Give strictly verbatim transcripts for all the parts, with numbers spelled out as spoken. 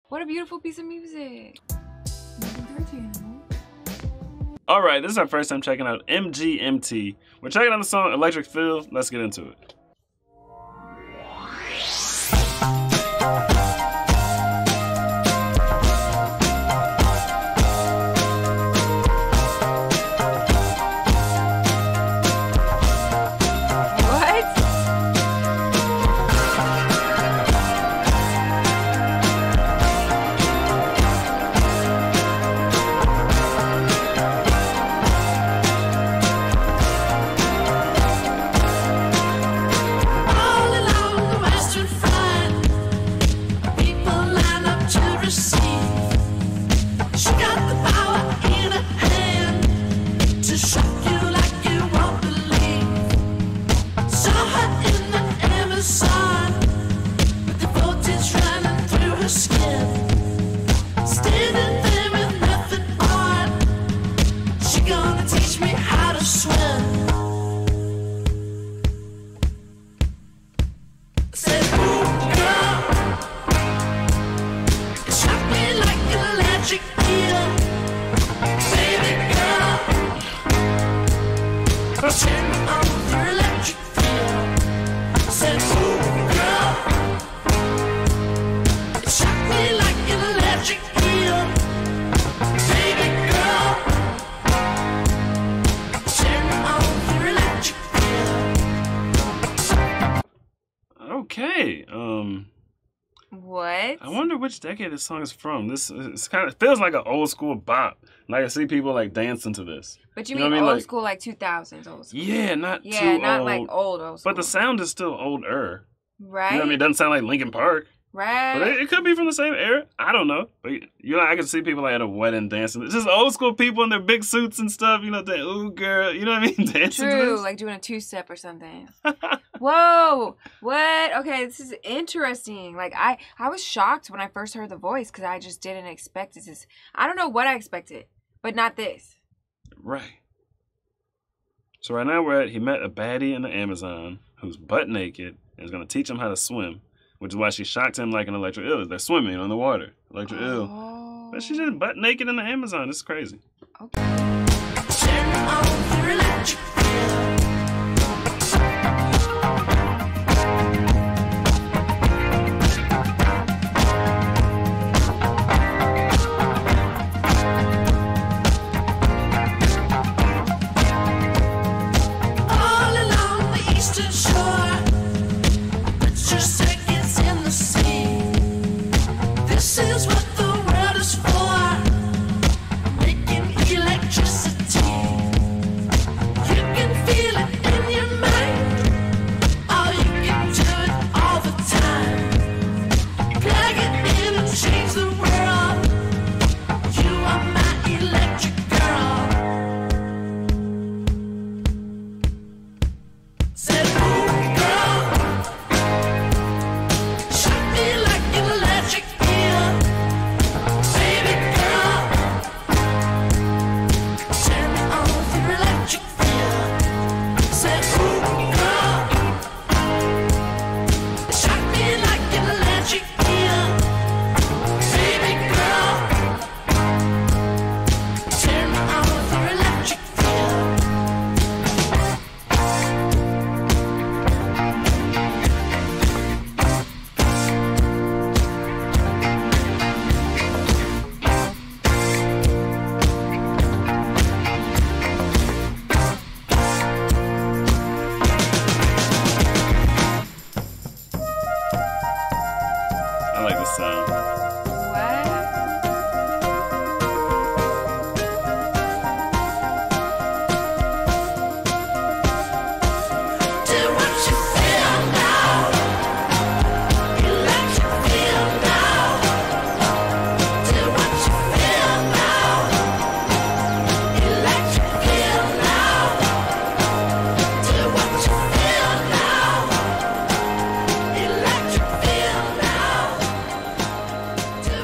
What a beautiful piece of music. All right, this is our first time checking out M G M T. We're checking out the song Electric Feel. Let's get into it. Okay, um... What? I wonder which decade this song is from. This it's kind of it feels like an old school bop. Like I see people like dancing to this. But you, you mean know what I old mean? Like, school, like two thousands old school? Yeah, not yeah, too not old. like old old school. But the sound is still older. Right. You know what I mean? It doesn't sound like Linkin Park. Right. But it, it could be from the same era. I don't know. But you know, I can see people like at a wedding dancing. It's just old school people in their big suits and stuff. You know, they ooh girl. You know what I mean? Dancing to True, this. like doing a two step or something. Whoa! What? Okay, this is interesting. Like I, I was shocked when I first heard the voice because I just didn't expect it. This. I don't know what I expected, but not this. Right. So right now we're at. He met a baddie in the Amazon who's butt naked and is gonna teach him how to swim. Which is why she shocked him like an electric eel. They're swimming on the water. Electric eel. Oh. But she's just butt naked in the Amazon. It's crazy. Okay. Turn on your electric eel. All along the eastern shore, put your seconds in the sea. This is what the world is for, making electricity. You can feel it in your mind, or you can do it all the time. Plug it in and change the world. You are my electric girl. Said, ooh, girl, shock me like an electric eel. Baby girl, turn me on with your electric feel. Said, ooh, girl, shock me like an electric eel. Baby girl, turn me on with your electric feel. I like this sound. What? Do what you feel now. Electric feel now. Do what you feel now. Electric feel now. Do what you feel now. Electric feel now. Do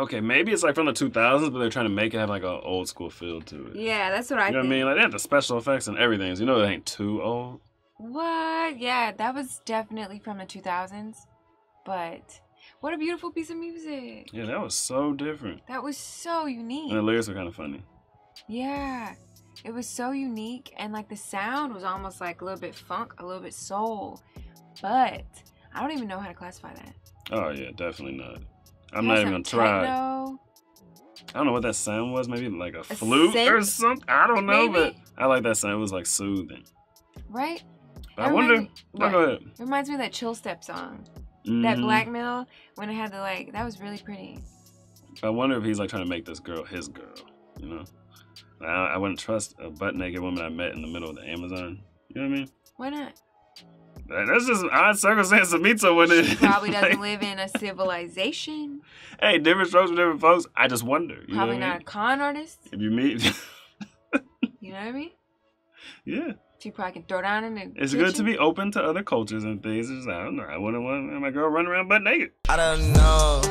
okay, maybe it's like from the two thousands, but they're trying to make it have like an old school feel to it. Yeah, that's what I You know what I think. mean? Like they have the special effects and everything, so you know it ain't too old. What? Yeah, that was definitely from the two thousands. But what a beautiful piece of music. Yeah, that was so different. That was so unique. And the lyrics were kind of funny. Yeah. It was so unique, and like the sound was almost like a little bit funk, a little bit soul. But I don't even know how to classify that. Oh yeah, definitely not. I'm It not had even gonna some try. techno. I don't know what that sound was. Maybe like a, flute synth? or something. I don't know, Maybe? but I like that sound. It was like soothing. Right? But I It wonder. reminds me- No, what? go ahead. It reminds me of that Chill Step song. That Mhm. blackmail when it had the like, that was really pretty. I wonder if he's like trying to make this girl his girl. You know, I, I wouldn't trust a butt naked woman I met in the middle of the Amazon. You know what I mean? Why not? That- That's just an odd circumstance to meet someone in. She probably doesn't Like, live in a civilization. Hey, different strokes for different folks. I just wonder. You Probably know what I not a mean? con artist. If you meet, You know what I mean? yeah, She probably can throw down in the it's kitchen. good to be open to other cultures and things. It's just, I don't know. I wouldn't want my girl running around butt naked. I don't know.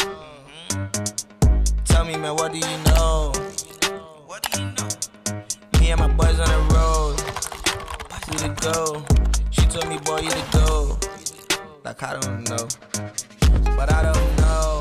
Tell me, man, what do you know? What do you know? Me and my boys on the road. We to go. She told me, boy, you to go. Like, I don't know. But I don't know.